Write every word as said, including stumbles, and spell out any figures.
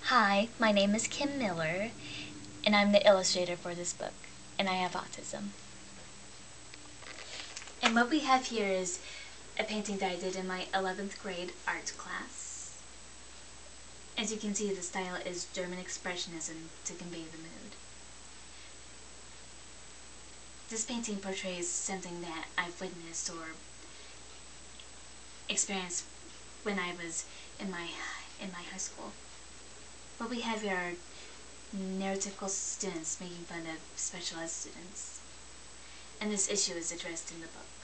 Hi, my name is Kim Miller, and I'm the illustrator for this book, and I have autism. And what we have here is a painting that I did in my eleventh grade art class. As you can see, the style is German Expressionism to convey the mood. This painting portrays something that I've witnessed or experienced when I was in my in my high school. What we have here are neurotypical students making fun of special ed students, and this issue is addressed in the book.